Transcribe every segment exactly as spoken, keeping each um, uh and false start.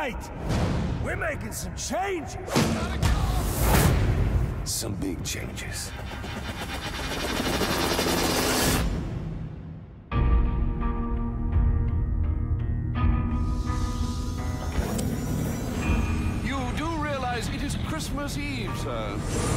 right! We're making some changes! Some big changes. You do realize it is Christmas Eve, sir?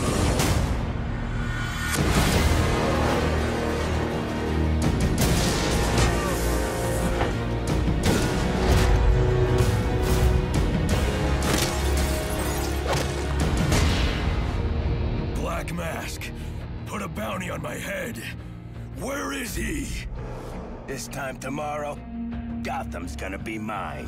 Black Mask, put a bounty on my head. Where is he? This time tomorrow, Gotham's gonna be mine.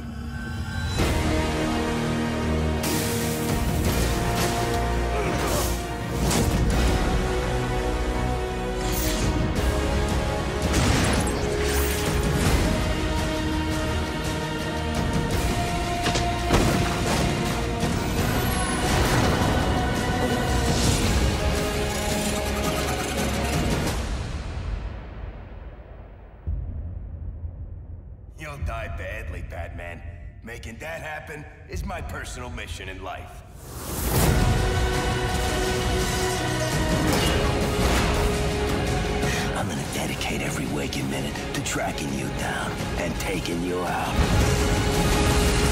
You'll die badly, Batman. Making that happen is my personal mission in life. I'm gonna dedicate every waking minute to tracking you down and taking you out.